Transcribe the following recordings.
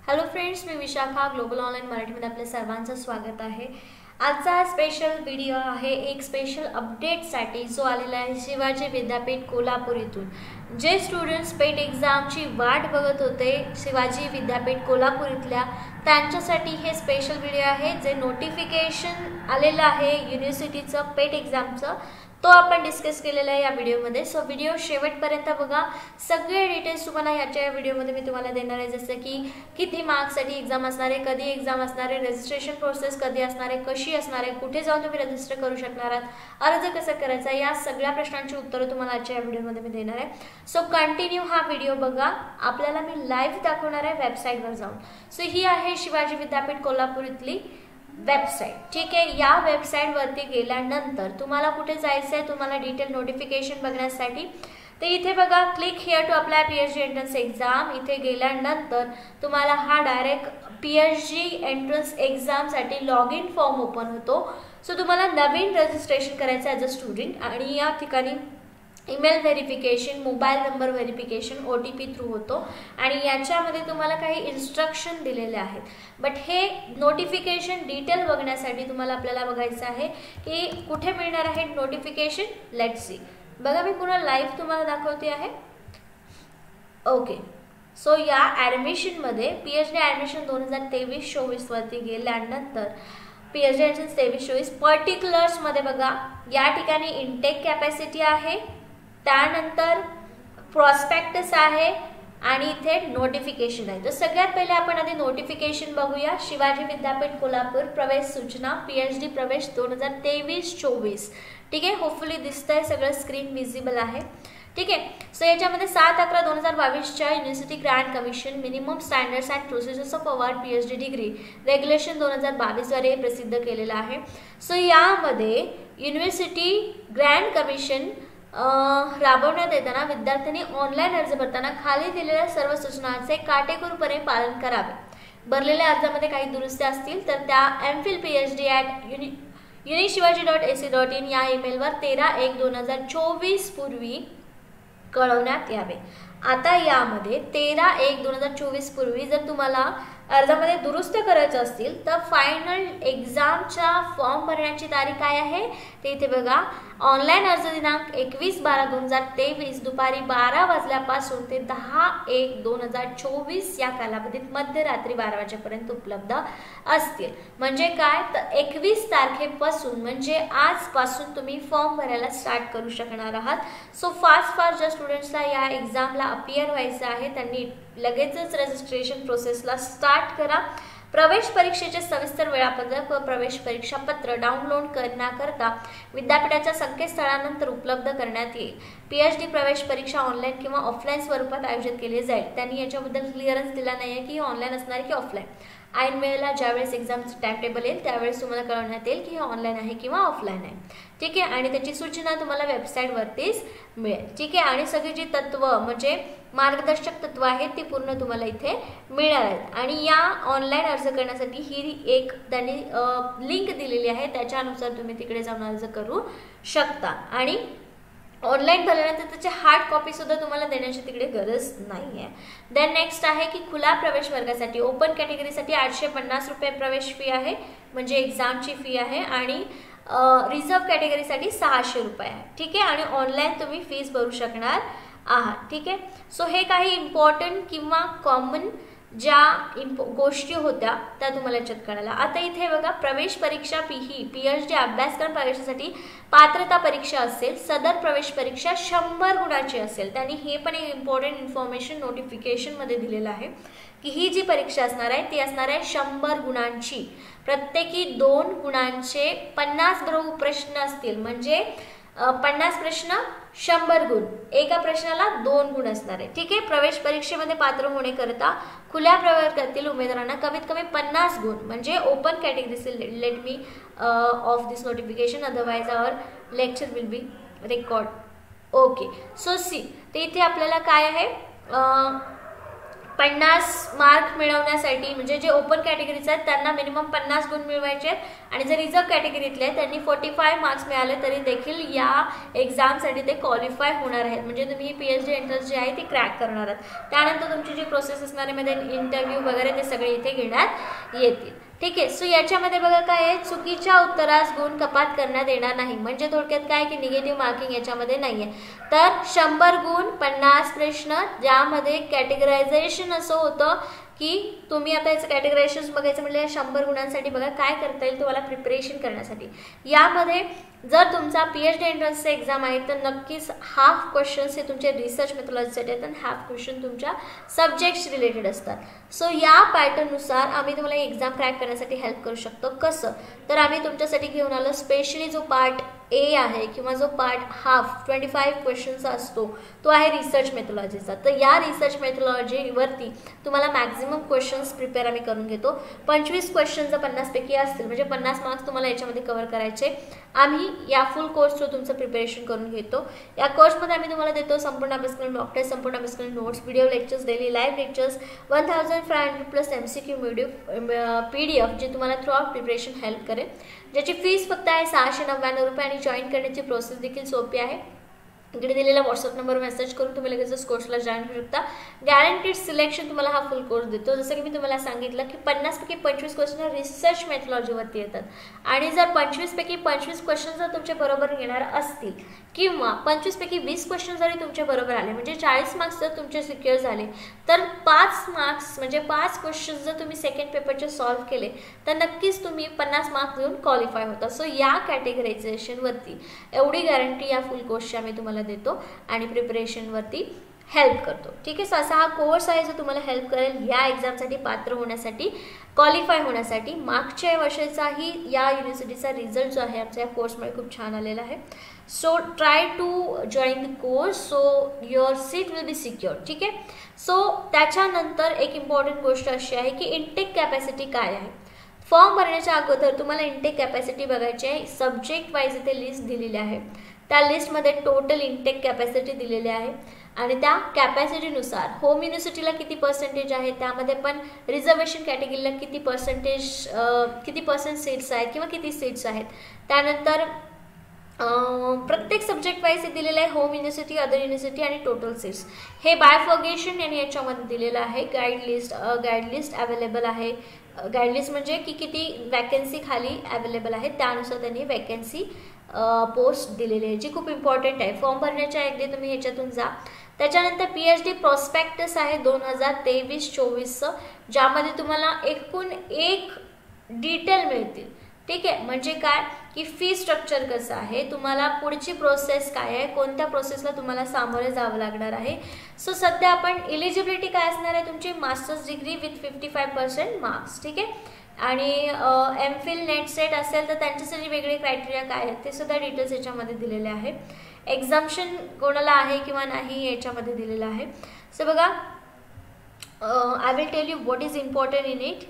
Hello friends, मी Vishakha global online मराठीमध्ये आपल्या सर्वांचं स्वागत आहे। आजचा स्पेशल व्हिडिओ आहे एक स्पेशल अपडेटसाठी जो आलेला आहे शिवाजी विद्यापीठ कोल्हापूर इथून। जे स्टुडंट्स पेट एक्झामची वाट बघत होते शिवाजी विद्यापीठ कोल्हापूर इथल्या, त्यांच्यासाठी हे स्पेशल व्हिडिओ आहे। जे नोटिफिकेशन आलेलं आहे युनिव्हर्सिटीचं पेट एक्झामचं, तो आपण डिस्कस केलेला आहे या व्हिडिओमध्ये। सो व्हिडिओ शेवटपर्यंत बघा, सगळे डिटेल्स तुम्हाला याच्या व्हिडिओमध्ये मी तुम्हाला देणार आहे। जसं की किती मार्क्ससाठी एक्झाम असणार आहे, कधी एक्झाम असणार आहे, रजिस्ट्रेशन प्रोसेस कधी असणार आहे, कशी असणार आहे, कुठे जाऊन तुम्ही रजिस्टर करू शकणार आहात, अर्ज कसं करायचा, या सगळ्या प्रश्नांची उत्तरं तुम्हाला आजच्या व्हिडिओमध्ये मी देणार आहे। सो कंटिन्यू हा व्हिडिओ बघा। आपल्याला मी लाईव्ह दाखवणार आहे वेबसाईटवर जाऊन। सो ही आहे शिवाजी विद्यापीठ कोल्हापूर इथली वेबसाईट, ठीक आहे। या वेबसाईट वरती गेल्यानंतर तुम्हाला कुठे जायचं आहे, तुम्हाला डिटेल नोटिफिकेशन बघण्यासाठी, तर इथे बघा click here to apply PhD entrance exam. इथे गेल्यानंतर तुम्हाला हा डायरेक्ट पीएचडी एंट्रन्स एक्झाम साठी लॉग इन फॉर्म ओपन होतो। सो तुम्हाला नवीन रजिस्ट्रेशन करायचं ॲज अ स्टुडंट, आणि या ठिकाणी email verification, mobile number verification, OTP through होतो, आणि याच्यामध्ये तुम्हाला काही इन्स्ट्रक्शन दिलेले आहेत। बट हे नोटिफिकेशन डिटेल बघण्यासाठी तुम्हाला आपल्याला बघायचं आहे की कुठे मिळणार आहे नोटिफिकेशन। लेट्स सी, बघा मी पुन्हा लाईव्ह तुम्हाला दाखवते आहे। ओके, सो या ॲडमिशनमध्ये पीएचडी ॲडमिशन 2023-24 वरती गेल्यानंतर पीएचडी एंट्रन्स 23-24 पर्टिक्युलर्समध्ये बघा या ठिकाणी इनटेक कॅपॅसिटी आहे, त्यानंतर प्रॉस्पेक्टस आहे, आणि इथे नोटिफिकेशन आहे। तर सगळ्यात पहिले आपण आधी नोटिफिकेशन बघूया। शिवाजी विद्यापीठ कोल्हापूर प्रवेश सूचना पीएचडी प्रवेश 2023-24, ठीक आहे। होपफुली दिसतंय सगळं, स्क्रीन विजिबल आहे, ठीक आहे। सो याच्यामध्ये 7/11/2022च्या university grant commission minimum standards and procedures of award PhD degree regulation 2022 द्वारे प्रसिद्ध केलेलं आहे। सो यामध्ये युनिव्हर्सिटी ग्रँट कमिशन राबवण्यात येताना विद्यार्थ्यांनी ऑनलाईन अर्ज भरताना खाली दिलेल्या सर्व सूचनांचे काटेकोरपणे पालन करावे। भरलेल्या अर्जामध्ये काही दुरुस्त्या असतील तर त्या mphil.uniशिवाजी.ac.in या ईमेलवर 13/1/2024 पूर्वी कळवण्यात यावे। आता यामध्ये 13/1/2024 पूर्वी जर तुम्हाला अर्जामध्ये दुरुस्त करायचं असतील तर फायनल एक्झामच्या फॉर्म भरण्याची तारीख काय आहे ते इथे बघा। ऑनलाईन अर्ज दिनांक 21/12/2023 दुपारी 12 वाजल्यापासून ते 10/1/2024 या कालावधीत मध्यरात्री 12 वाजेपर्यंत उपलब्ध असतील। म्हणजे काय, तर 21 तारखेपासून म्हणजे आजपासून तुम्ही फॉर्म भरायला स्टार्ट करू शकणार आहात। सो फास्ट ज्या स्टुडंट्सला या एक्झामला अपियर व्हायचं आहे त्यांनी लगेचच रजिस्ट्रेशन प्रोसेसला स्टार्ट करा। प्रवेश परीक्षेचे सविस्तर वेळापत्रक व प्रवेश परीक्षा पत्र डाउनलोड करण्याकरता विद्यापीठाच्या संकेतस्थळानंतर उपलब्ध करण्यात येईल। पीएचडी प्रवेश परीक्षा ऑनलाईन किंवा ऑफलाईन स्वरूपात आयोजित केली जाईल। त्यांनी याच्याबद्दल क्लिअरन्स दिला नाही आहे की ऑनलाईन असणार आहे की ऑफलाईन। ऐन वेळेला ज्यावेळेस एक्झामचं टाइम टेबल येईल त्यावेळेस तुम्हाला कळवण्यात येईल की हे ऑनलाईन आहे किंवा ऑफलाईन आहे, ठीक आहे। आणि त्याची सूचना तुम्हाला वेबसाईटवरतीच मिळेल, ठीक आहे। आणि सगळी जी तत्व म्हणजे मार्गदर्शक तत्व आहेत ती पूर्ण तुम्हाला इथे मिळणार आहेत। आणि या ऑनलाईन अर्ज करण्यासाठी ही एक त्यांनी लिंक दिलेली आहे, त्याच्यानुसार तुम्ही तिकडे जाऊन अर्ज करू शकता। आणि ऑनलाईन भरल्यानंतर त्याची हार्ड कॉपी सुद्धा तुम्हाला देण्याची तिकडे गरज नाही आहे। देन नेक्स्ट आहे की खुला प्रवेश वर्गासाठी ओपन कॅटेगरीसाठी 850 रुपये प्रवेश फी आहे, म्हणजे एक्झामची फी आहे, आणि रिझर्व कॅटेगरीसाठी 600 रुपये आहे, ठीक आहे। आणि ऑनलाईन तुम्ही फीस भरू शकणार आहात, ठीक आहे। सो हे काही इम्पॉर्टंट किंवा कॉमन ज्या गोष्टी होत्या त्या तुम्हाला याच्यात कळाल्या। आता इथे बघा प्रवेश परीक्षा ही पीएचडी अभ्यासक्रम प्रवेशासाठी पात्रता परीक्षा असेल। सदर प्रवेश परीक्षा 100 गुणाची असेल। त्यांनी हे पण एक इम्पॉर्टंट इन्फॉर्मेशन नोटिफिकेशन मध्ये दिलेलं आहे की ही जी परीक्षा असणार आहे ती असणार आहे 100 गुणांची। प्रत्येकी 2 गुणांचे 50 बरोबर प्रश्न असतील, म्हणजे 50 प्रश्न 100 गुण, एका प्रश्नाला 2 गुण असणार आहे, ठीक आहे। प्रवेश परीक्षेमध्ये पात्र होण्याकरता खुल्या प्रवर्गातील उमेदवारांना कमीत कमी 50 गुण, म्हणजे open category let me off this notification otherwise our lecture will be record. Okay, so see, तर इथे आपल्याला काय आहे 50 मार्क मिळवण्यासाठी म्हणजे जे ओपन कॅटेगरीचे आहेत त्यांना मिनिमम 50 गुण मिळवायचे आहेत आणि जे रिझर्व कॅटेगरीतले आहेत त्यांनी 45 मार्क्स मिळाले तरी देखील या एक्झामसाठी ते क्वालिफाय होणार आहेत, म्हणजे तुम्ही ही PhD एंट्रन्स जी आहे ती क्रॅक करणार आहात। त्यानंतर तुमची जी प्रोसेस असणार आहे मध्ये इंटरव्ह्यू वगैरे ते सगळे इथे घेण्यात येतील, ठीक आहे। सो याच्यामध्ये बघा काय आहे, चुकीच्या उत्तरास गुण कपात करण्यात येणार नाही, म्हणजे थोडक्यात काय की निगेटिव्ह मार्किंग याच्यामध्ये नाहीये। तर 100 गुण 50 प्रश्न, ज्यामध्ये कॅटेगरायझेशन असं होतं की तुम्ही आता याचं कॅटेगरायझेशन बघायचं म्हणजे 100 गुणांसाठी बघा काय करता येईल तुम्हाला प्रिपरेशन करण्यासाठी। यामध्ये जर तुमचा PhD एंट्रन्सचा एक्झाम आहे तर नक्कीच हाफ क्वेश्चन्स हे तुमचे रिसर्च मेथॉडॉलॉजीसाठी आहेत आणि हाफ क्वेश्चन तुमच्या सब्जेक्ट्स रिलेटेड असतात। सो या पॅटर्ननुसार आम्ही तुम्हाला एक्झाम क्रॅक करण्यासाठी हेल्प करू शकतो। कसं तर आम्ही तुमच्यासाठी घेऊन आलो स्पेशली जो पार्ट A आहे किंवा जो पार्ट हाफ 25 क्वेश्चनचा असतो तो आहे रिसर्च मेथॉडॉलॉजीचा। तर या रिसर्च मेथॉडॉलॉजीवरती तुम्हाला मॅक्झिमम क्वेश्चन्स प्रिपेअर आम्ही करून घेतो। 25 क्वेश्चन जर 50 पैकी असतील म्हणजे 50 मार्क्स तुम्हाला याच्यामध्ये कव्हर करायचे। आम्ही या फुल कोर्स थ्रू तुमचं प्रिपरेशन करून घेतो। या कोर्समध्ये आम्ही तुम्हाला देतो संपूर्ण अभ्यासक्रम, मॉक टेस्ट, संपूर्ण अभ्यासक्रम, notes, video lectures, daily live lectures, 1500+ MCQ PDF जे तुम्हाला थ्रू आउट प्रिपरेशन हेल्प करेल, ज्याची फीस फक्त आहे 699 रुपये आणि जॉईन करण्याची प्रोसेस देखील सोपी आहे। इकडे दिलेला व्हॉट्सअप नंबर मेसेज करून तुम्ही लगेच कोर्सला जॉईन करू शकता। गॅरंटीड सिलेक्शन तुम्हाला हा फुल कोर्स देतो। जसं की मी तुम्हाला सांगितलं की 50 पैकी 25 क्वेश्चन रिसर्च मेथॉडॉलॉजीवरती येतात आणि जर 25 पैकी 25 क्वेश्चन जर तुमचे बरोबर येणार असतील किंवा 25 पैकी 20 क्वेश्चन जरी तुमचे बरोबर आले म्हणजे 40 मार्क्स जर तुमचे सिक्युअर झाले तर 5 मार्क्स म्हणजे 5 क्वेश्चन जर तुम्ही सेकंड पेपरचे सॉल्व्ह केले तर नक्कीच तुम्ही 50 मार्क्स देऊन क्वालिफाय होता। सो या कॅटेगरायझेशनवरती एवढी गॅरंटी या फुल कोर्सची आम्ही तुम्हाला देतो आणि प्रिपरेशनवरती हेल्प करतो, ठीक आहे। सो असा हा कोर्स आहे जो तुम्हाला हेल्प करेल या एक्झामसाठी पात्र होण्यासाठी, क्वालिफाय होण्यासाठी। मागच्या वर्षाचाही या युनिव्हर्सिटीचा रिझल्ट जो आहे आमच्या या कोर्समुळे खूप छान आलेला आहे। So try to join the course so your seat will be secure, ठीक आहे। सो त्याच्यानंतर एक इम्पॉर्टंट गोष्ट अशी आहे की इनटेक कॅपॅसिटी काय आहे। फॉर्म भरण्याच्या अगोदर तुम्हाला इनटेक कॅपॅसिटी बघायची आहे। सब्जेक्ट वाईज इथे लिस्ट दिलेली आहे, त्या लिस्टमध्ये टोटल इनटेक कॅपॅसिटी दिलेली आहे आणि त्या कॅपॅसिटीनुसार होम युनिव्हर्सिटीला किती पर्सेंटेज आहे, त्यामध्ये पण रिझर्वेशन कॅटेगरीला किती पर्सेंट सीट्स आहेत किंवा किती सीट्स आहेत, त्यानंतर प्रत्येक सब्जेक्ट वाईज दिलेलं आहे होम युनिव्हर्सिटी, अदर युनिव्हर्सिटी आणि टोटल सीट्स। हे बायफॉर्गेशन यांनी याच्यामध्ये दिलेलं आहे। गाईड लिस्ट अवेलेबल आहे। गाईड लिस्ट म्हणजे की किती वॅकन्सी खाली अवेलेबल आहे त्यानुसार त्यांनी वॅकन्सी पोस्ट दिलेली आहे, जी खूप इम्पॉर्टंट आहे। फॉर्म भरण्याच्या अगदी तुम्ही ह्याच्यातून जा। त्याच्यानंतर PhD प्रॉस्पेक्टस आहे 2023-24चं, ज्यामध्ये तुम्हाला एकूण एक डिटेल मिळतील, ठीक आहे। म्हणजे काय की फी स्ट्रक्चर कसं आहे, तुम्हाला पुढची प्रोसेस काय आहे, कोणत्या प्रोसेसला तुम्हाला सामोरे जावं लागणार आहे। सो सध्या आपण इलिजिबिलिटी काय असणार आहे तुमची मास्टर्स डिग्री विथ 55% मार्क्स, ठीक आहे। आणि MPhil नेट सेट असेल तर त्यांच्यासाठी वेगळे क्रायटेरिया काय आहेत ते सुद्धा डिटेल्स याच्यामध्ये दिलेले आहे। एक्झाम्शन कोणाला आहे किंवा नाही याच्यामध्ये दिलेलं आहे। सो बघा I will tell you what is important in it.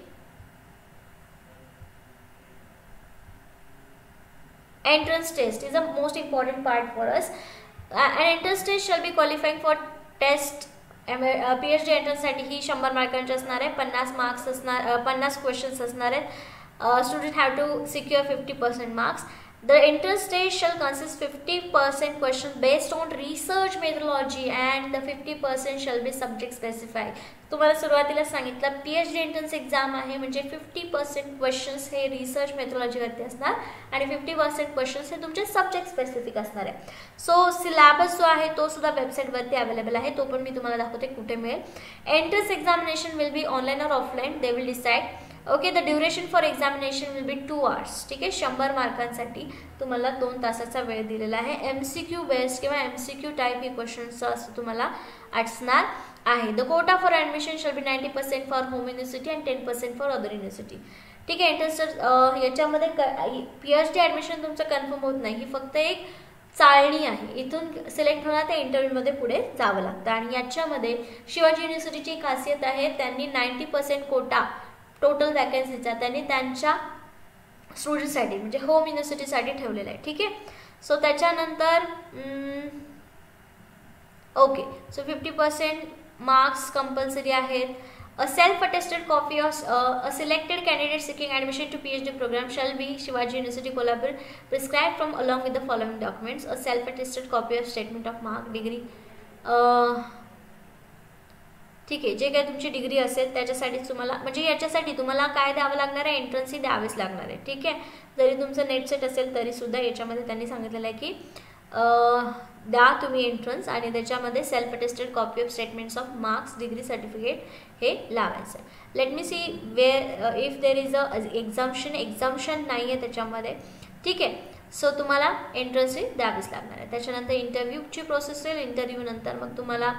Entrance test is the most important part for us. An entrance test shall be qualifying for test. PhD entrance साठी ही 100 मार्कांची असणार आहे, 50 मार्क्स असणार, 50 क्वेश्चन्स असणार आहेत। Student have to secure 50% marks. The entrance test shall consist 50% questions based on research methodology and the 50% shall be subject specified. तुम्हाला सुरुवातीला सांगितलं PhD एंट्रन्स एक्झाम आहे म्हणजे 50% क्वेश्चन्स हे रिसर्च मेथॉडॉलॉजीवरती असणार आणि 50% क्वेश्चन्स हे तुमचे सब्जेक्ट स्पेसिफिक असणार आहे। सो सिलेबस जो आहे तो सुद्धा वेबसाईटवरती अवेलेबल आहे, तो पण मी तुम्हाला दाखवते कुठे मिळेल। Entrance examination will be online और offline, they will decide. Okay, the duration for examination will be 2 hours, ठीक आहे। 100 मार्कांसाठी तुम्हाला 2 तासाचा वेळ दिलेला आहे। MCQ बेस्ड किंवा MCQ टाईप ही क्वेश्चन्स असं तुम्हाला असणार आहे। The quota for admission shall be 90% for home university and 10% for other university, ठीक आहे। इंटरेस्ट याच्यामध्ये PhD ॲडमिशन तुमचं कन्फर्म होत नाही, ही फक्त एक चाळणी आहे। इथून सिलेक्ट होणार ते इंटरव्ह्यूमध्ये पुढे जावं लागतं आणि याच्यामध्ये शिवाजी युनिव्हर्सिटीची खासियत आहे, त्यांनी 90% कोटा टोटल वॅकन्सीचा त्यांनी त्यांच्या स्टुडंटसाठी म्हणजे होम युनिव्हर्सिटीसाठी ठेवलेला आहे, ठीक आहे। सो त्याच्यानंतर ओके, सो 50% मार्क्स कंपल्सरी आहेत. A self-attested copy of a selected candidate seeking admission to PhD program shall be Shivaji University Kolhapur prescribed from along with the following documents. A self-attested copy of statement of mark, degree. ठीक आहे, जे काय तुमची degree असेल त्याच्यासाठी तुम्हाला म्हणजे याच्यासाठी तुम्हाला काय द्यावं लागणार आहे, एंट्रन्स ही द्यावीच लागणार आहे. ठीक आहे, जरी तुमचं नेट सेट असेल तरी सुद्धा याच्यामध्ये त्यांनी सांगितलेलं आहे की द्या तुम्ही एंट्रन्स आणि त्याच्यामध्ये self attested copy of statements of marks, degree, certificate हे लावायचं आहे. Let me see where if there is a exemption नाही आहे त्याच्यामध्ये. ठीक आहे, सो तुम्हाला एंट्रन्स ही द्यावीच लागणार आहे. त्याच्यानंतर इंटरव्ह्यूची प्रोसेस होईल. इंटरव्ह्यू नंतर मग तुम्हाला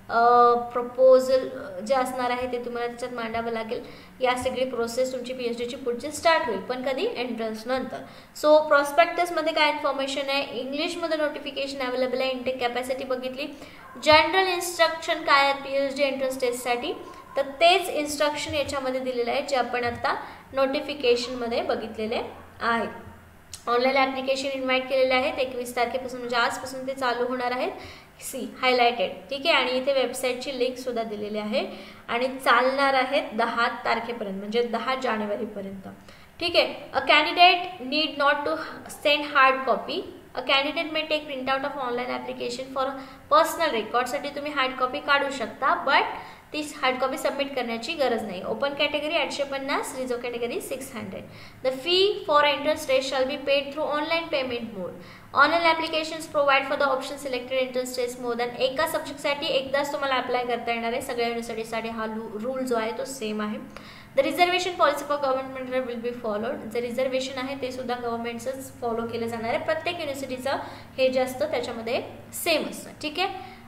प्रपोजल जे असणार आहे ते तुम्हाला त्याच्यात मांडावं लागेल. या सगळी प्रोसेस तुमची PhDची पुढची स्टार्ट होईल, पण कधी, एंट्रन्स नंतर. सो प्रॉस्पेक्टसमध्ये काय इन्फॉर्मेशन आहे, इंग्लिशमध्ये नोटिफिकेशन अवेलेबल आहे, इंटेक कॅपॅसिटी बघितली, जनरल इन्स्ट्रक्शन काय आहेत PhD एंट्रन्स टेस्टसाठी, तर तेच इन्स्ट्रक्शन याच्यामध्ये दिलेलं आहे जे आपण आता नोटिफिकेशनमध्ये बघितलेले आहेत. ऑनलाईन ॲप्लिकेशन इन्व्हाइट केलेले आहेत 21 तारखेपासून, म्हणजे आजपासून ते चालू होणार आहेत. See highlighted. ठीक आहे, आणि इथे वेबसाईटची लिंक सुद्धा दिलेली आहे आणि चालणार आहेत 10 तारखेपर्यंत, म्हणजे 10 जानेवारीपर्यंत. ठीक आहे. A candidate need not to send hard copy. A candidate may take print out of online application for personal रेकॉर्डसाठी तुम्ही हार्ड कॉपी काढू शकता, बट ती हार्ड कॉपी सबमिट करण्याची गरज नाही. Open category 850, reserve category 600. The fee for entrance test shall be paid through online payment mode. Online applications provide for the option selected entrance test more than एका सब्जेक्टसाठी एकदाच तुम्हाला apply करता येणार आहे. सगळ्या युनिव्हर्सिटीसाठी हा रूल जो आहे तो सेम आहे. The reservation policy for government will be followed. जे रिझर्वेशन आहे ते सुद्धा गव्हर्नमेंटचंच फॉलो केलं जाणार आहे. प्रत्येक युनिव्हर्सिटीचं हे जे असतं त्याच्यामध्ये सेम असतं. ठीक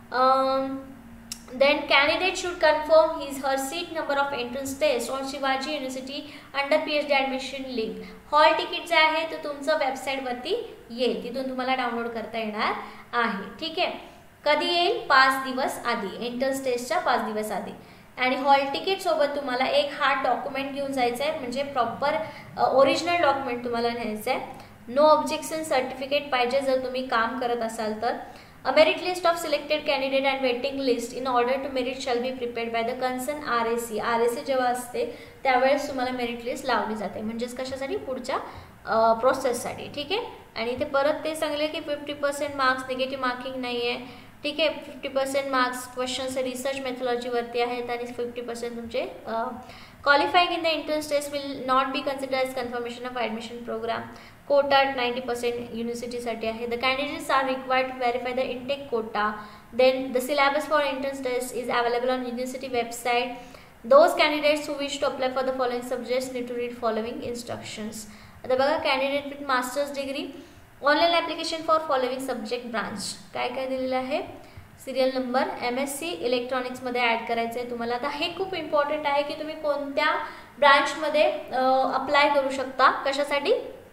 आहे. Then candidate should confirm his her seat number of entrance test on Shivaji University under PhD admission link. Hall ticket जे आहे ते तुमचं वेबसाईटवरती येईल, तिथून तुम्हाला डाउनलोड करता येणार आहे. ठीक आहे, कधी येईल, 5 दिवस आधी, एंट्रन्स टेस्टच्या 5 दिवस आधी. आणि हॉल तिकीट सोबत तुम्हाला एक हार्ड डॉक्युमेंट घेऊन जायचं आहे, म्हणजे प्रॉपर ओरिजिनल डॉक्युमेंट तुम्हाला न्यायचं आहे. नो ऑब्जेक्शन सर्टिफिकेट पाहिजे जर तुम्ही काम करत असाल तर. A merit list of selected candidate and waiting list in order to merit shall be prepared by the concerned RAC. RAC जेव्हा असते त्यावेळेस तुम्हाला मेरिट लिस्ट लावली जाते, म्हणजेच कशासाठी, पुढच्या प्रोसेससाठी. ठीक आहे, आणि इथे परत ते सांगले की 50% मार्क्स, निगेटिव्ह मार्किंग नाही आहे. ठीक आहे, 50% मार्क्स क्वेश्चन्स रिसर्च मेथोलॉजीवरती आहेत आणि 50% तुमचे qualifying in the entrance test will not be considered as confirmation of admission program. Quota 90% university साठी आहे. The candidates are required to verify the intake quota. Then the syllabus for entrance test is available on university website. Those candidates who wish to apply for the following subjects need to read following instructions. आता बघा, candidate with masters degree, online application for following subject branch, काय काय दिलेलं आहे, serial number, MSc इलेक्ट्रॉनिक्समध्ये add करायचं आहे तुम्हाला. आता हे खूप इम्पॉर्टंट आहे की तुम्ही कोणत्या ब्रांचमध्ये अप्लाय करू शकता, कशासाठी,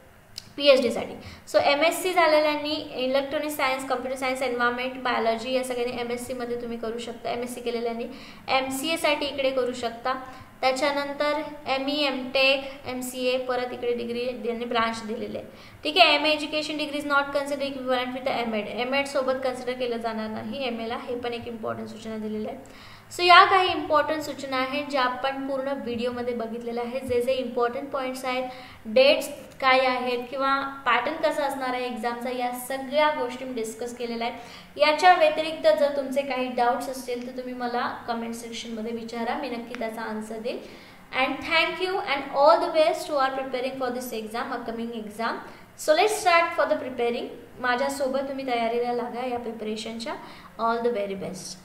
PhDसाठी. सो MSc झालेल्यांनी electronic science, computer science, environment, biology या सगळ्यांनी MScमध्ये तुम्ही करू शकता. MSc केलेल्यांनी MCAसाठी इकडे करू शकता. त्याच्यानंतर ME, MTech, MCA, परत इकडे डिग्री यांनी ब्रांच दिलेले आहे. ठीक आहे. MA education degree is not consider equivalent with MEd. MEd सोबत कन्सिडर केलं जाणार नाही MAला, हे पण एक इम्पॉर्टंट सूचना दिलेली आहे. सो या काही इम्पॉर्टंट सूचना आहेत ज्या आपण पूर्ण व्हिडिओमध्ये बघितलेल्या आहेत. जे जे इम्पॉर्टंट पॉईंट्स आहेत, डेट्स काय आहेत किंवा पॅटर्न कसं असणार आहे एक्झामचा, या सगळ्या गोष्टी मी डिस्कस केलेल्या आहेत. याच्या व्यतिरिक्त जर तुमचे काही डाऊट्स असतील तर तुम्ही मला कमेंट सेक्शनमध्ये विचारा, मी नक्की त्याचा आन्सर देईल. And thank you and all the best to are preparing for this exam, upcoming exam. So let's start for the preparing. माझ्यासोबत तुम्ही तयारीला लागा या प्रिपरेशनच्या. All the very best.